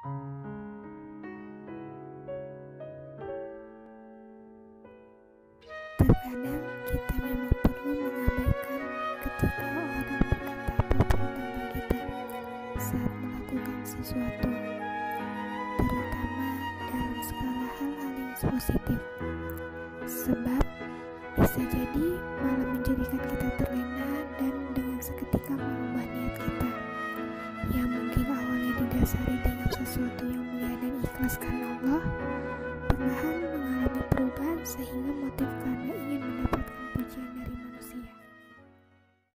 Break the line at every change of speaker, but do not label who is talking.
Terkadang kita memang perlu mengabaikan ketika orang berkata apapun tentang kita saat melakukan sesuatu, terutama dalam skala hal-hal yang positif, sebab bisa jadi malah menjadikan kita terlena dan dengan seketika mengubah niat kita yang mungkin awalnya didasari dengan sesuatu yang mulia dan ikhlas karena Allah, perlahan mengalami perubahan sehingga motif karena ingin mendapatkan pujian